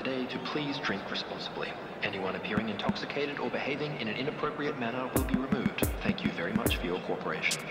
today to please drink responsibly. Anyone appearing intoxicated or behaving in an inappropriate manner will be removed. Thank you very much for your cooperation.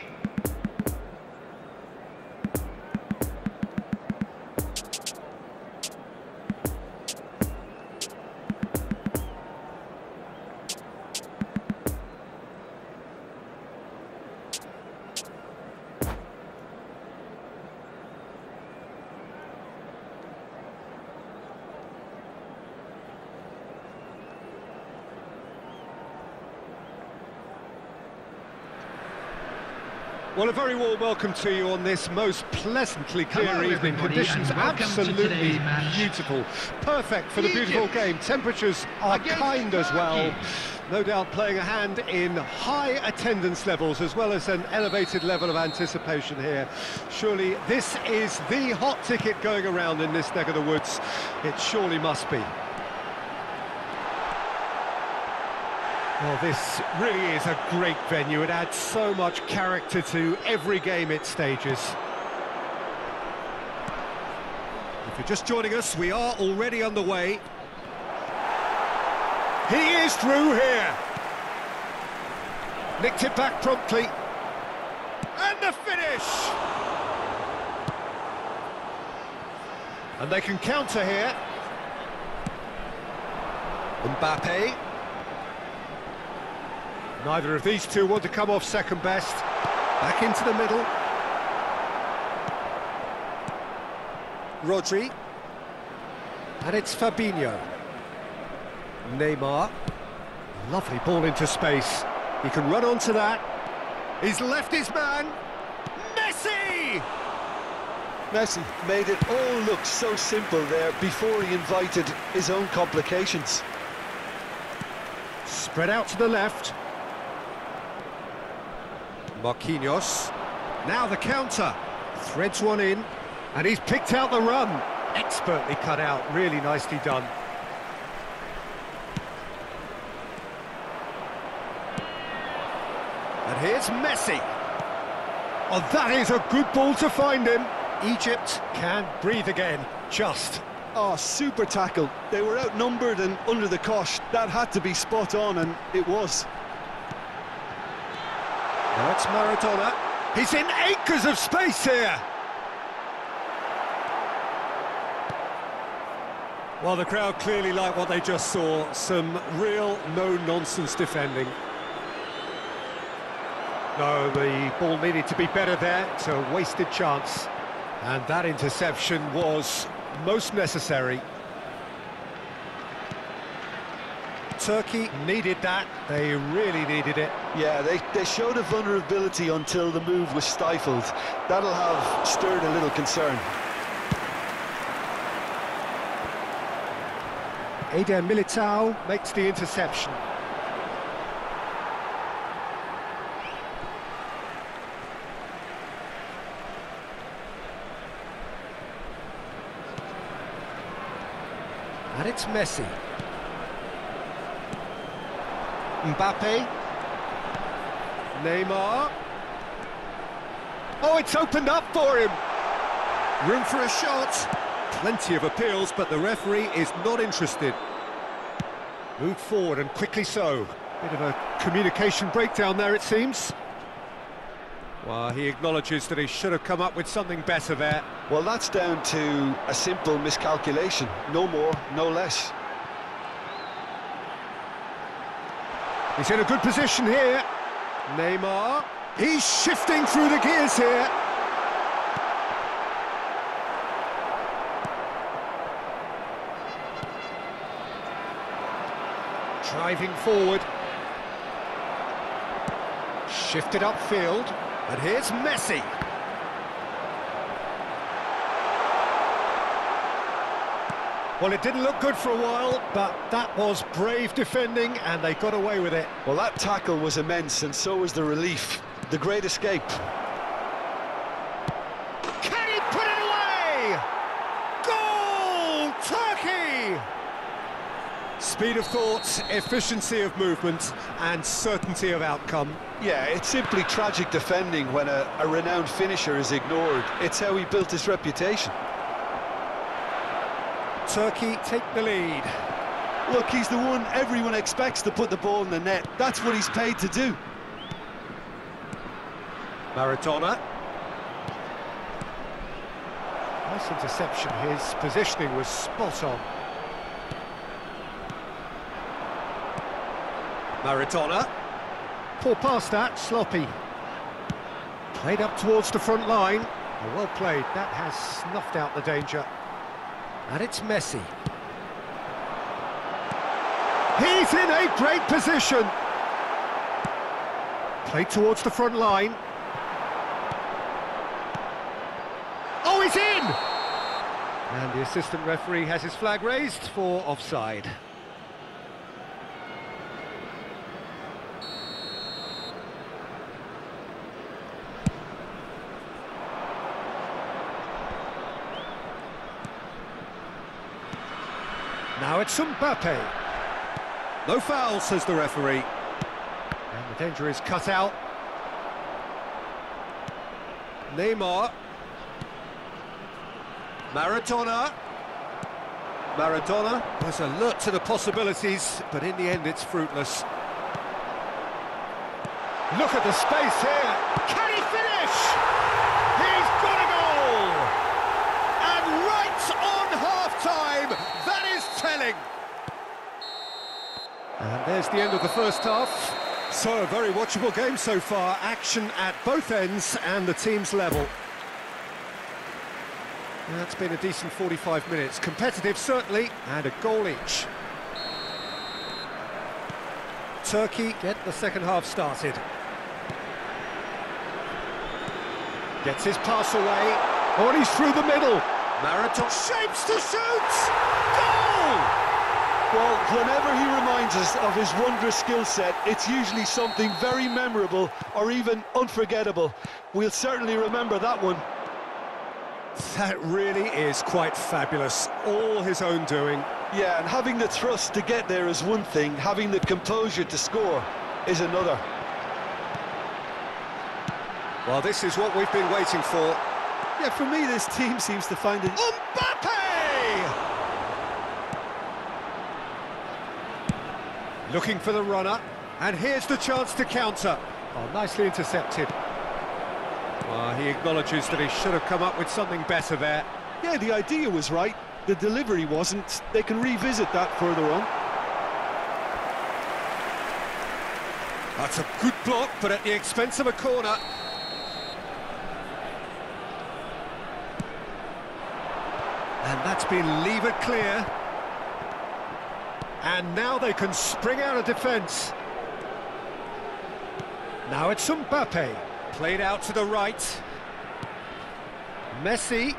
Well, a very warm welcome to you on this most pleasantly clear evening. Conditions absolutely beautiful. Perfect for the beautiful game. Temperatures are kind as well. No doubt playing a hand in high attendance levels as well as an elevated level of anticipation here. Surely this is the hot ticket going around in this neck of the woods. It surely must be. Well, this really is a great venue. It adds so much character to every game it stages. If you're just joining us, we are already underway. He is through here. Nicked it back promptly. And the finish! And they can counter here. Mbappe. Neither of these two want to come off second best. Back into the middle. Rodri. And it's Fabinho. Neymar. Lovely ball into space. He can run onto that. He's left his man. Messi! Messi made it all look so simple there before he invited his own complications. Spread out to the left. Marquinhos, now the counter, threads one in, and he's picked out the run. Expertly cut out, really nicely done. And here's Messi. Oh, that is a good ball to find him. Egypt can breathe again, just. Oh, super tackle. They were outnumbered and under the cosh. That had to be spot on, and it was. Now it's Maradona. He's in acres of space here. Well, the crowd clearly like what they just saw. Some real no-nonsense defending. No, the ball needed to be better there. It's a wasted chance. And that interception was most necessary. Turkey needed that, they really needed it. Yeah, they showed a vulnerability until the move was stifled. That'll have stirred a little concern. Eder Militao makes the interception. And it's Messi. Mbappe. Neymar. Oh, it's opened up for him. Room for a shot. Plenty of appeals, but the referee is not interested. Moved forward and quickly so. Bit of a communication breakdown there, it seems. Well, he acknowledges that he should have come up with something better there. Well, that's down to a simple miscalculation. No more, no less. He's in a good position here. Neymar. He's shifting through the gears here. Driving forward. Shifted upfield. And here's Messi. Well, it didn't look good for a while, but that was brave defending, and they got away with it. Well, that tackle was immense, and so was the relief. The great escape. Can he put it away? Goal! Turkey! Speed of thought, efficiency of movement, and certainty of outcome. Yeah, it's simply tragic defending when a renowned finisher is ignored. It's how he built his reputation. Turkey take the lead. Look, he's the one everyone expects to put the ball in the net. That's what he's paid to do. Maradona. Nice interception. His positioning was spot on. Maradona. Poor pass that, sloppy. Played up towards the front line. Oh, well played, that has snuffed out the danger. And it's Messi. He's in a great position. Played towards the front line. Oh, he's in! And the assistant referee has his flag raised for offside. Now it's Mbappe. No foul, says the referee. And the danger is cut out. Neymar. Maradona. Maradona was alert to the possibilities, but in the end it's fruitless. Look at the space here. Can he finish? He's got a goal! And right on half-time, that is telling. And there's the end of the first half. So, a very watchable game so far. Action at both ends and the team's level. That's been a decent 45 minutes. Competitive, certainly, and a goal each. Turkey get the second half started. Gets his pass away. Oh, and he's through the middle. Maradona shapes to shoot! Goal! Well, whenever he reminds us of his wondrous skill set, it's usually something very memorable or even unforgettable. We'll certainly remember that one. That really is quite fabulous. All his own doing. Yeah, and having the thrust to get there is one thing, having the composure to score is another. Well, this is what we've been waiting for. Yeah, for me, this team seems to find it. Mbappe! Looking for the runner, and here's the chance to counter. Oh, nicely intercepted. Well, he acknowledges that he should have come up with something better there. Yeah, the idea was right, the delivery wasn't. They can revisit that further on. That's a good block, but at the expense of a corner. And that's been levered clear. And now they can spring out of defence. Now it's Mbappe. Played out to the right. Messi.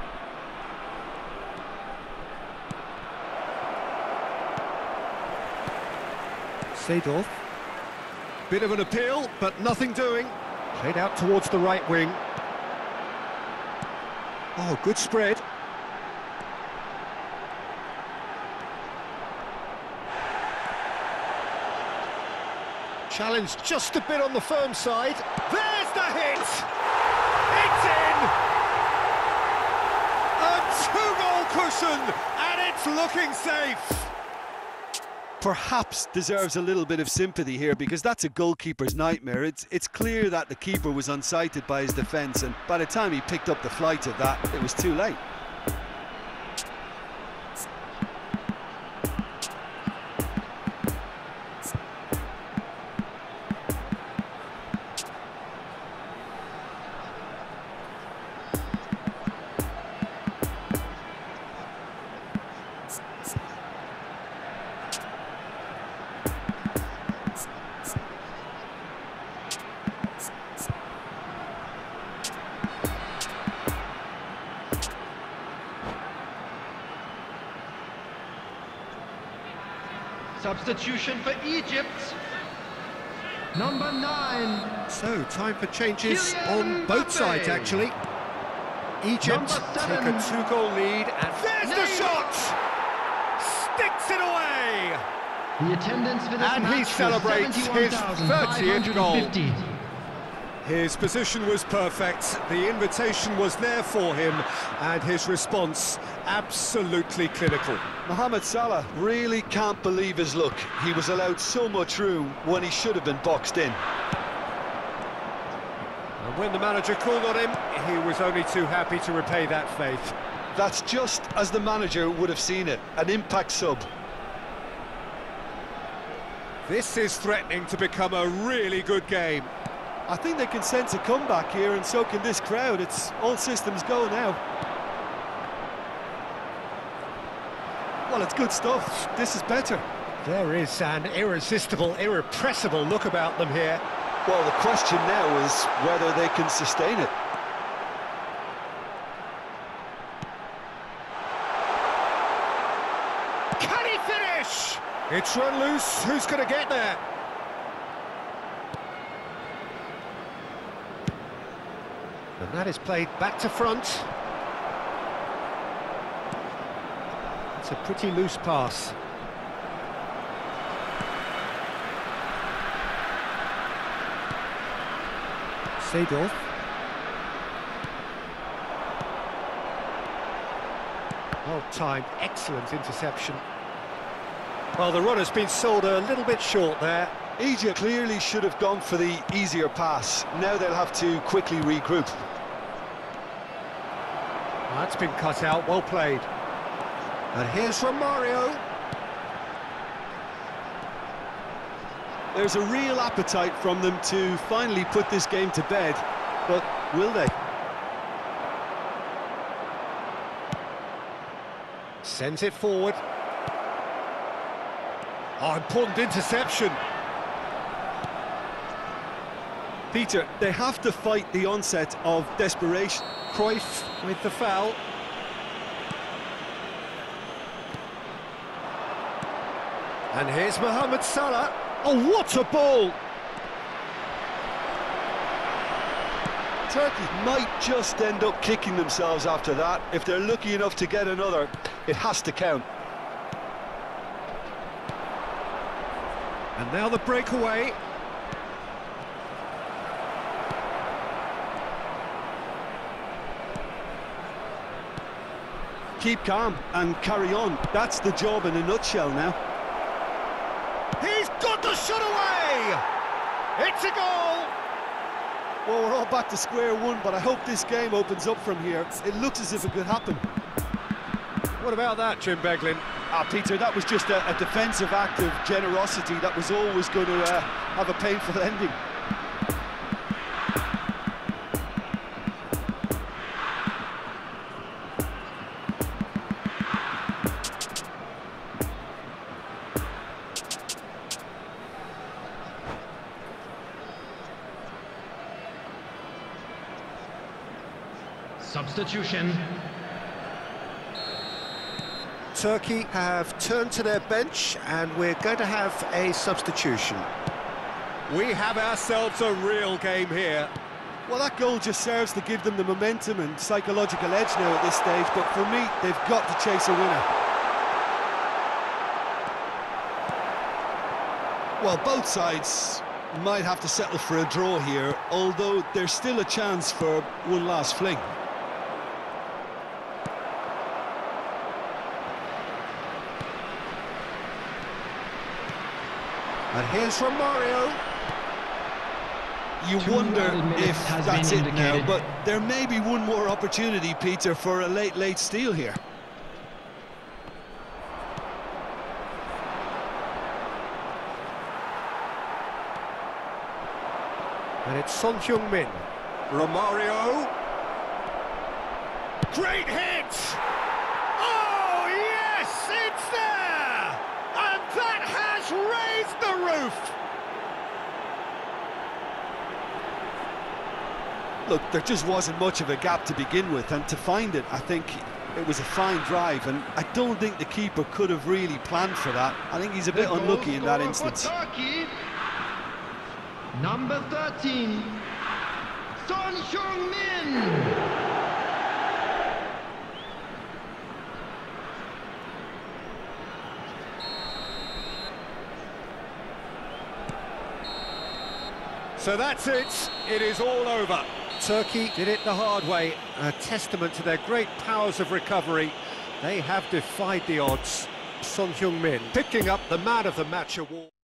Seedorf. Bit of an appeal, but nothing doing. Played out towards the right wing. Oh, good spread. Challenge just a bit on the firm side. There's the hit! It's in! A two-goal cushion, and it's looking safe. Perhaps deserves a little bit of sympathy here, because that's a goalkeeper's nightmare. It's clear that the keeper was unsighted by his defence, and by the time he picked up the flight of that, it was too late. Substitution for Egypt. Number 9. So, time for changes on both sides, actually. Egypt take a 2-goal lead, and there's the shot! Sticks it away! The attendance for this and match he celebrates his 30th goal. His position was perfect, the invitation was there for him, and his response absolutely clinical. Mohamed Salah really can't believe his luck. He was allowed so much room when he should have been boxed in. And when the manager called on him, he was only too happy to repay that faith. That's just as the manager would have seen it, an impact sub. This is threatening to become a really good game. I think they can sense a comeback here, and so can this crowd. It's all systems go now. Well, it's good stuff. This is better. There is an irresistible, irrepressible look about them here. Well, the question now is whether they can sustain it. Can he finish? It's run loose. Who's going to get there? And that is played back to front. It's a pretty loose pass. Seedorf. Well timed, excellent interception. Well, the runner's been sold a little bit short there. Egypt clearly should have gone for the easier pass. Now they'll have to quickly regroup. That's been cut out, well played. And here's Romario. There's a real appetite from them to finally put this game to bed, but will they? Sends it forward. Oh, important interception. Peter, they have to fight the onset of desperation. Cruyff with the foul. And here's Mohamed Salah. Oh, what a ball! Turkey might just end up kicking themselves after that. If they're lucky enough to get another, it has to count. And now the breakaway. Keep calm and carry on. That's the job in a nutshell now. He's got the shot away! It's a goal! Well, we're all back to square one, but I hope this game opens up from here. It looks as if it could happen. What about that, Jim Beglin? Peter, that was just a defensive act of generosity that was always going to have a painful ending. Substitution. Turkey have turned to their bench and we're going to have a substitution. We have ourselves a real game here. Well, that goal just serves to give them the momentum and psychological edge now at this stage, but for me, they've got to chase a winner. Well, both sides might have to settle for a draw here, although there's still a chance for one last fling. And here's Romario. You wonder if that's it now, indicated. but there may be one more opportunity, Peter, for a late steal here. And it's Son Heung-min. Romario. Great hit! Oh, yes, it's there! And that has raised the roof! Look, there just wasn't much of a gap to begin with, and to find it, I think it was a fine drive, and I don't think the keeper could have really planned for that. I think he's a bit unlucky in that instance. Turkey, number 13, Son Heung-min. So that's it. It is all over. Turkey did it the hard way, a testament to their great powers of recovery. They have defied the odds. Son Heung-min picking up the Man of the Match award.